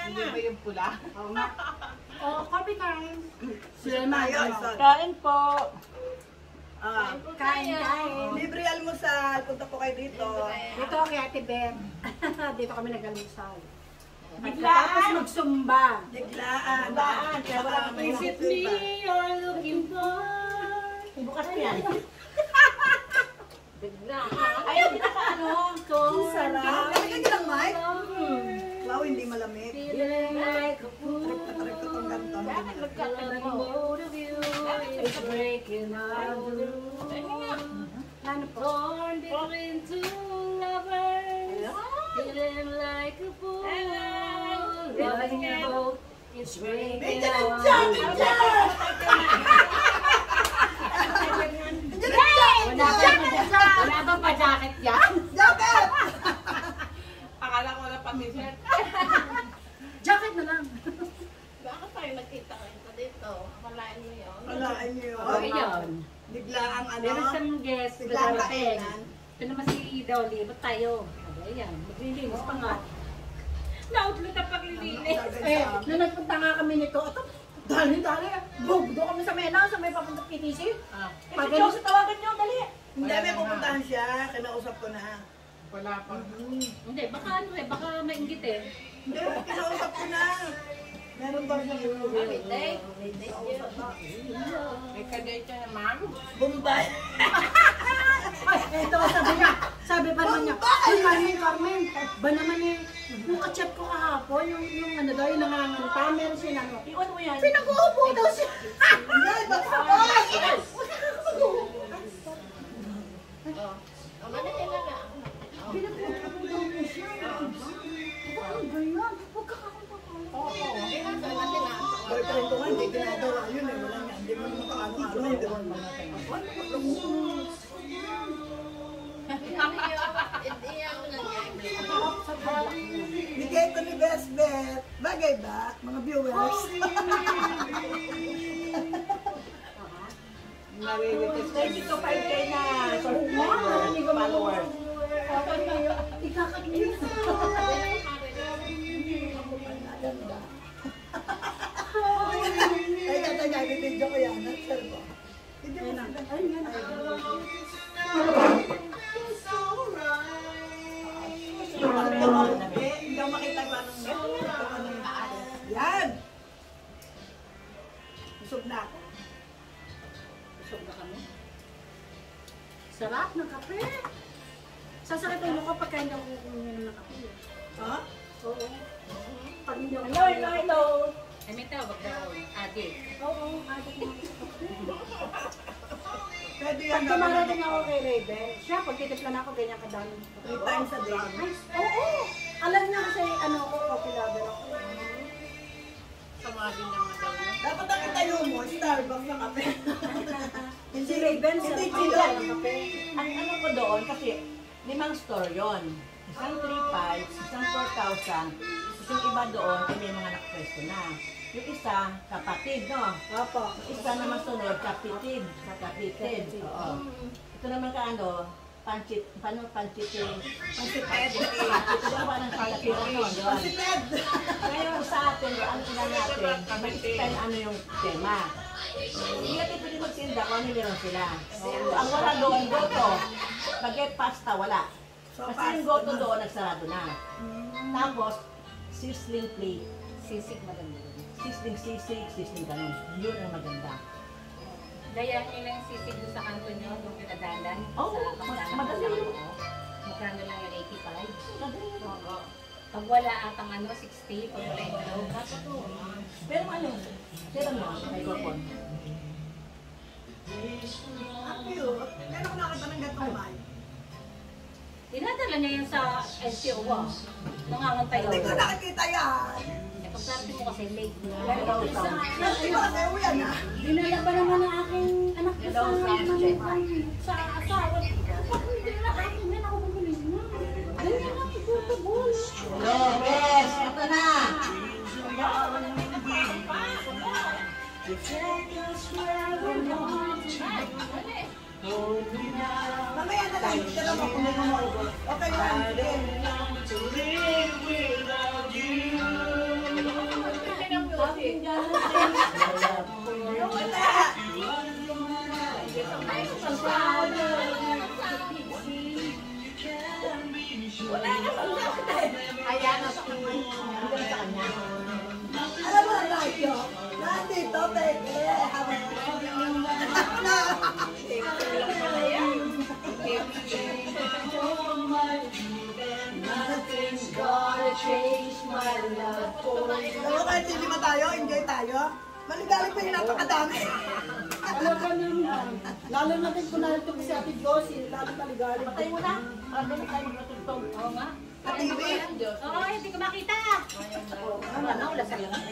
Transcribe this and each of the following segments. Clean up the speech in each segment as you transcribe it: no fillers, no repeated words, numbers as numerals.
Hindi ba yung pula? Oo nga. Oh, coffee time. Sila Mayo. Kain po. Kain. Libre almusal. Punta po kayo dito. Dito kay Ate Ben. Dito kami nag-almusal. Biglaan. Tapos magsumba. Biglaan. Kaya wala kang Is it me you're looking for? Bukas na yan. Biglaan. Ayaw, di na ka ano. Sarap. Lamig ka lang, Mike. Wow, hindi malamig. Feeling like a fool. Trip ko itong ganito. Bakit magkakaroon The mo? mood of you is breaking out of the Ano po? torn between two lovers. Feeling like a fool. Loving you both is breaking out of the Wala bang pa-jacket yan? Jacket! Akala ko wala pa t-shirt. Jacket na lang. Bakit tayo nagkita-kita dito? Akalain mo yun? Walaan niyo. Oh, yun. Biglaang ano. Meron siyang guest, Biglaang darating. kainan. Ito naman si Dolly. Ba't tayo? Ayan, maglilinis pa nga. Nautlot ang paglilinis. Nung nagpunta nga kami nito, ito, dali. Bugdo kami sa Mena, sa may papunta PTC. Pag sa tawagan nyo, dali. Hindi, may pupuntahan siya. Kinausap ko na. Wala pa. Hindi, baka ano eh, baka mainggit eh. Hindi, kinausap ko na. Meron ba siya? May kadate ka na, ma'am. Bombay. Ay, ito, sabi pa naman niya, Carmen, ba naman eh, yung kachat ko kahapon, yung ano daw, yung nanganganta, meron siya ano. Iwan mo yan. Pinag-uupo daw siya. Hindi, basta ko. Pinag-uupo daw mo siya. Ano ba yan? Huwag ka kakunta ko. Boyfriend ko nga, hindi ginagawa yun eh. Wala nga, hindi mo naman kaano-ano. Hindi mo naman bigay ko ni Best Bet. Bagay ba, mga viewers? Ready to 5K na. Hindi ko Followers. ikakakit. Ay, kata niya, video ko yan. Nag-share ko. Video ko sila. Ay, yan. Hindi ako makita ko anong yan. Busog na ako. Busog na kami. Sarap ng kape. Sasakit ang mukha pagka hindi ako kukunin ng kape. Ha? Oo. Pag hindi ako Hello. Ay, may tawag daw. Adi. Oo, adik mo ako sa kape. Pwede yan. Pag dumarating ako kay Raven, siya, pag titiplan ako, ganyan kadami. 3 times a day. Ay, oo! Alam niya kasi, ano ko, coffee lover ako. Sama din naman daw yun. Dapat ang itayo mo, Starbucks na kape. Si Raven, Hindi sarap chilo. ng kape. Ang ano ko doon, kasi 5 store yon. Isang 3,500, isang 4,000. Isang iba doon, ay may mga nakpresto na. Yung isa, kapatid, no? Opo. Yung isa naman sunod, kapitid. Kapitid. Oo. Ito naman ka ano, pancit, paano pancit yung... Pansiped. Ito ba parang palapiro nun, doon? Pansiped. Ngayon sa atin, ang ina natin, may spell ano yung tema. Hindi natin pwede magtinda kung ano meron sila. Ang wala doon, goto. Baget pasta, wala. Kasi yung goto doon, nagsarado na. Tapos, sizzling plate. Sisig maganda. Sizzling sisig, sizzling ganun. Yun ang maganda. Daya nyo lang yung sisig doon sa kanto nyo, yung pinadalan. Oo, madali yun. Magkano lang yung 85. Madali yun. Oo. Pag wala atang ano, 60. Pag wala yung glow, kaso to. Pero ano, tira mo, microphone. Ang cute. Meron ko nakita ng gatong Mike. Dinadala niya yun sa LTO. Nangangantay Hindi ko ako. nakikita yan. Pagkarating mo kasi late na. Hindi ko kasi uyan ah. Dinala pa naman ang aking anak ko Hello, sa asawa. Hindi na akin yan ako bumili na. Ganyan lang itutubol. Hello, Bes! Ito na! Mamaya na lang. Tira mo kung may maubos. Okay lang. Sige. na. Nothing's gonna change my love for you. Alam mo, kahit lima tayo, enjoy tayo. Maligalig pa yung napakadami. Talaga naman. Lalo natin kung narito ko si Ate Josie, lalo maligalig. Patay mo na. Para na tayo magkatugtog. Oo nga. Sa TV. Oo, hindi ko makita. Ano, wala sa lang.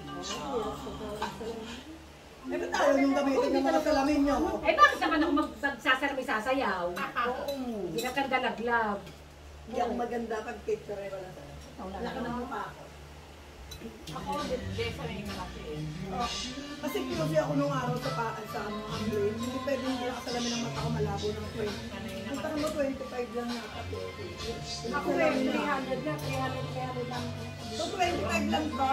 Eh, ba't tayo yung gamitin ng mga salamin nyo? Eh, bakit naman ako magsasarami sasayaw? Hindi ka kandalaglag. Hindi ako maganda pag picture eh, wala sa'yo. Laki ng mukha ako. Ako, sanay na kasi eh. Kasi curious ako nung araw sa mga blade. Hindi pwede hindi nakasalamin ng mata ko malabo ng 20. Punta mo 25 lang na ako. Ako eh, 300 na, 300 lang. So 25 lang ba?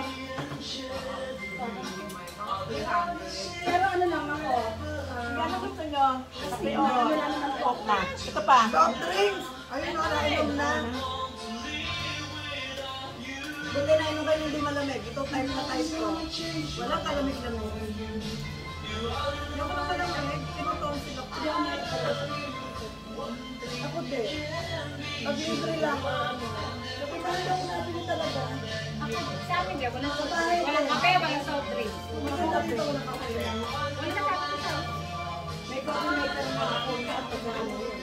Pero ano lang ako, Ano gusto nyo? Kasi o, coke na. Ito pa. Soft drinks! Ayun na, nainom na. Buti na inom kayo hindi malamig. Ito type na type ko. Walang kalamig-lamig. Yung mga malamig, tinotonsil ako. Ako din. Pag-libre lang. Napitan ako natin talaga. Ako, sa amin din, walang kape, walang soft drinks. Maganda dito ko nakakailan. Wala na sa akin ito. May coordinator na ako sa pagkakano yun.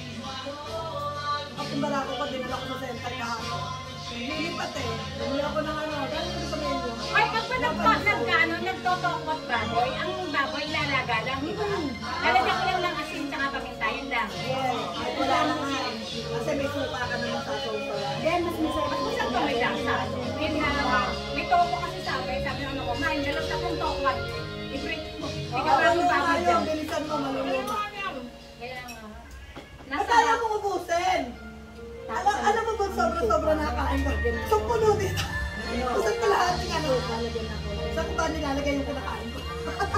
At yung barako ko, dinala ko sa center kahapon. Lilipat eh. Bumili ako ng ano. Gano'n ko sa menu. Ay, pag ba nagtotokot baboy, ang baboy lalaga lang, di ba? Lalagyan ko lang ng asin tsaka paminta, yun lang. Yeah. Ay, wala na nga eh. Kasi may suka ka naman sa sofa. then mas masarap. Mas masarap pa may lasa. Yun na, may toko kasi sabi ng ano ko, main, dalang tapong tokot. I-print mo. Ikaw lang yung baboy Ayaw, dyan. bilisan mo, maluluma. Kaya nga. Ba't ayaw mong ubusin? Alam mo ba sobra-sobra nakakain ko? So, puno dito. Kusap ko lahat ng ano. Saan ko ba nilalagay yung kinakain ko?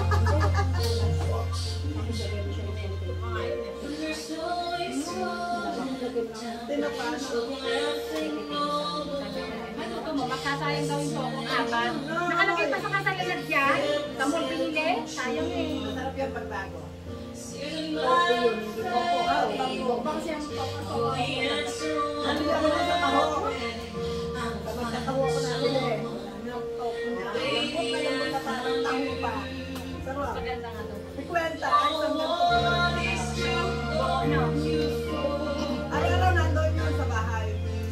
Tinapan. Maluto mo, magsasayang daw yung tokong apat. Nakalagay pa sa kasalalad dyan. Kamol pinili. Sayang eh. Masarap yan pagbago. Ano yung ano sa taho? Kapag nakawa ko na ulit eh. Lambot na parang taho pa. Sarap. Maganda nga to. May kwenta. Ay, isang ganito. Bono. Araw-araw nandoon yun sa bahay.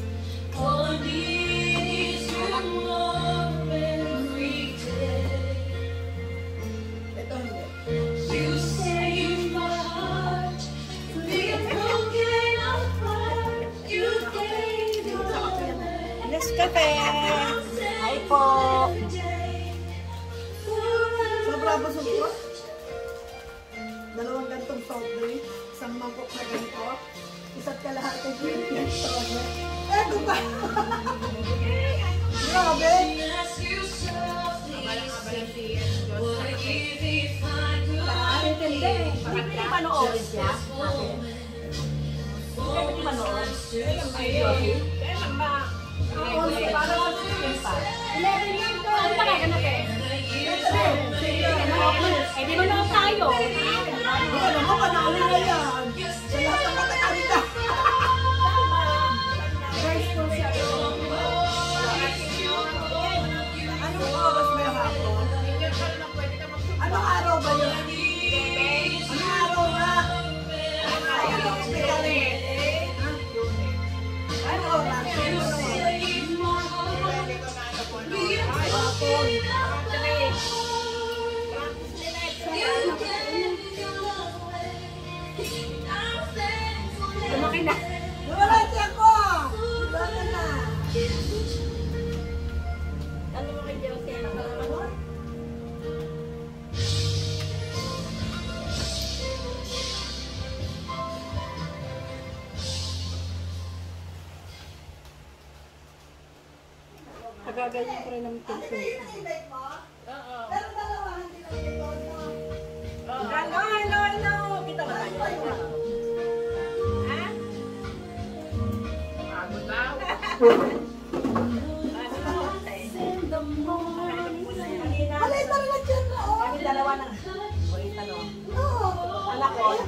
Ito hindi. Nescafe. Hi po. Sobra ba sumpo? Dalawang gantong soft drink, isang mangkok na ganito, isa't kalahati drink na soda. Eto ba? Grabe! Hindi manood siya. Hindi manood. Kailan ba? Para sa sinin pa. 11 lang to. Ano talaga na te? Eh di manood tayo. Alam mo, panalo na yan. Sa lahat ng katakalita. Guys, po siya. Anong oras ba yung hapon? Anong araw ba yun? Anong araw ba? Anong hospital eh? Anong oras? Lumaki na. Wala siya ko! Wala na. Ano mo kay Josie? Ano? Nagaganyan ko rin ng pinto. Pero dalawa, hindi na ito. Hello, hello, hello. Kita ba tayo? Ha? Pagod daw. Malay talaga dyan na, oh. Kami dalawa na. Wait, ano? Oo.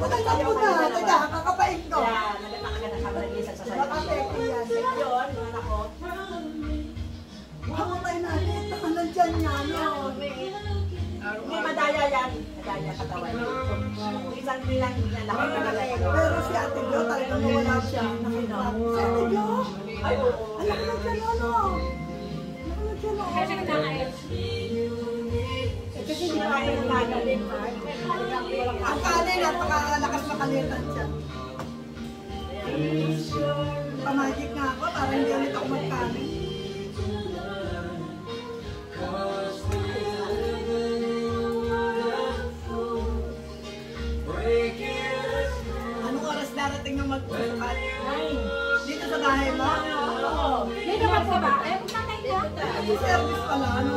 Matangkap mo na. Teka, kakapain ko. Kaya nagkakagan ng kabalagisa sa Baka sayo. peke yan. Yun, yung anak ko. Mamatay na rin. Baka nandyan niya, no? May madaya yan. Madaya katawan. Isang bilang nilalaki na talaga. Pero si Ate Jo, talagang wala siya. Nakita. Si Ate Jo? Ay, oo. Alam ko na dyan, ano? Alam ko na dyan, Kaya siya ano? nagkakayos. Kasi hindi pa ako nagagaling, Mark. Ang kanin, napakalakas makalitan siya. Pamagic nga ako, para hindi ulit ako magkanin. Anong oras darating ng magpapakal? Dito sa bahay mo? Oo. Dito ka po ba? Eh, magkakay ka? Kasi service pala, ano?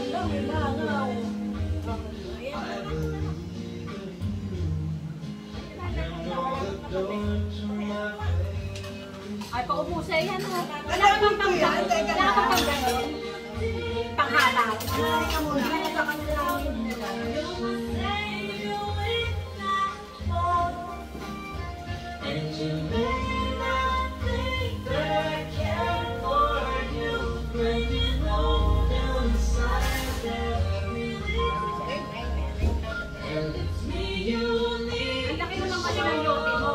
Ay, paubusa yan ha. Wala Alam ka ko pang yan, teka Wala ka na. pang ganun. Panghalaw. Ano ka muna? Ang laki naman kasi ng lote mo.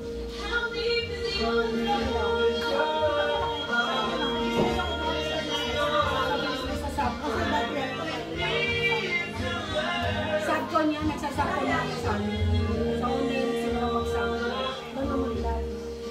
Sakto niya, nagsasakto niya ako sa amin. Sa una yung sila magsakto. Doon naman lang.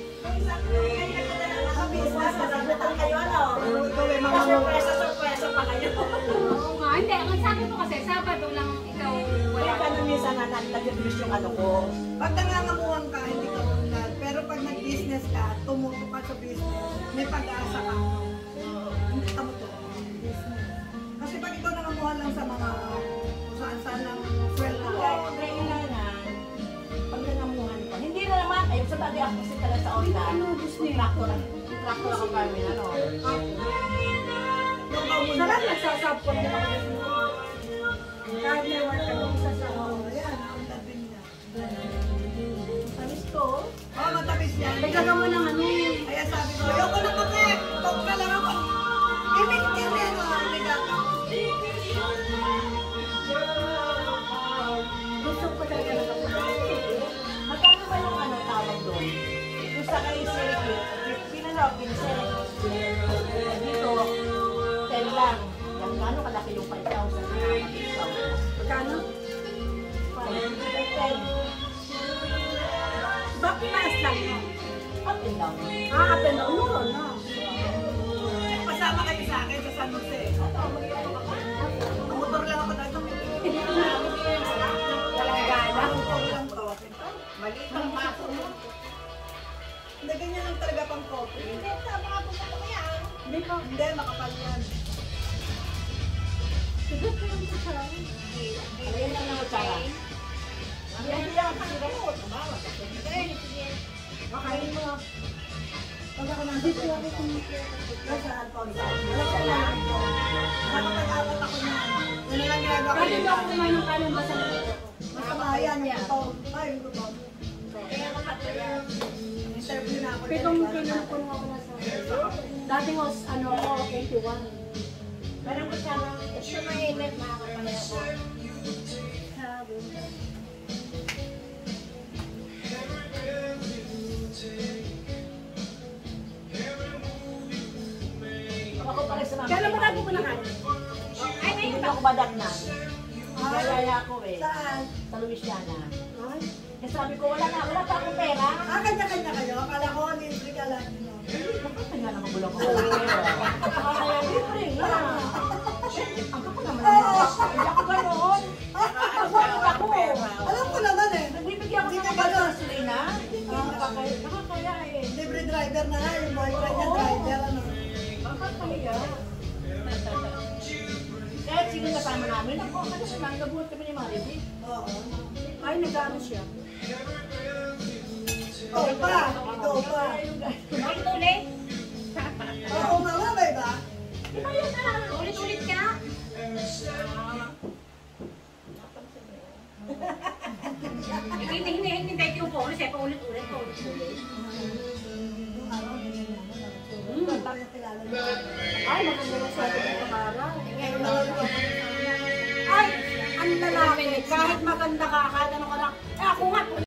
Nasagutan kayo, ano? Ikaw ay mga Surpresa pa kayo. Oo nga. Hindi, ang sabi mo kasi, Sabado lang ikaw wala. Kaya kami minsan na nag-release yung ano ko. Pag nangangamuhan ka, hindi ka unlad. Pero pag nag-business ka, tumutok ka sa business, may pag-asa ka. Hindi ka mo to. Kasi pag ikaw nangamuhan lang sa mga kung saan-saan lang sweldo ko, Kaya na, pag nangamuhan pa. Hindi na naman, ayun sa bagay ako kasi talaga sa online. Tractor ako kami, ano. doon ka muna. Sarap nagsasapon din ako. Kahit may work ka, nagsasapon. Oo, ayan, naunlad din niya. Tamis ko. Oo, matamis yan. Nagkagawa mo ng ano yun. Kaya sabi ko, ayoko na kape. Talk na lang ako. Imig ka rin, Gusto ko talaga ng kape. Magkano ba yung ano tawag doon? Yung sa kay Sir, pinalaw, pinsel. Dito, 10 lang. Yan, gano'ng kalaki yung 5,000? Magkano? 10. Bakit taas lang yun? Up and down. Ah, up and down. Meron na. Pasama kayo sa akin sa San Jose. Motor lang ako dito. Walang gana. Motor lang to. Maliit ang paso mo. Hindi, ganyan lang talaga pang coffee. Hindi, tama ka po sa yan. Hindi ko. Hindi, makapal yan. Sigit ko yung kutsara. Ayun lang ang utsara. Hindi lang ang remote. Makain mo. Pag ako nandito, ako kumikita. Sa Alfonso. Alam ko lang ko. Nakapag-apat ako na. Yan na lang ginagawa ko. Pwede daw ako kumain ng kanin basta na ito. Masama yan yung ito. Ay, yung ito. Interview na ako. Pitong kailan po nung ako nasa. Dati was, ano ako, 81. Parang utsara. Ito mainit na ako pala ako. Sabi. Ako pala sa mga. Kailan ba tayo pupunakain? Ay, hindi ako badat na. Gaya ako eh. Saan? Sa Louisiana. Ay, Kasi sabi ko, wala pa akong pera. Ah, kanya-kanya kayo. Akala ko, libre ka lang. Bakit nga naman bulong ko? Kaya libre nga. Ang ako naman. Hindi ako ganoon. Ako. Alam ko naman eh. Nagbibigyan ako Hindi ng ka gano'n. gasolina. Nakakaya eh. Libre driver na nga. Yung boyfriend niya driver. Ano? Nakakaya. Kahit sino kasama namin, ako kasi lang, nabuhat kami ni Mariby. Oo. ay nag-ano siya. Ikaw pa. Ikaw pa. Ulit ulit. Oo, mamamay ba? Ulit-ulit ka. Hindi lang nakilala mo. Ay, maganda yung swerte ng pangarap. Ngayon na lang Ay, ang lalaki, kahit maganda ka, kahit ano ka lang. Eh ako nga,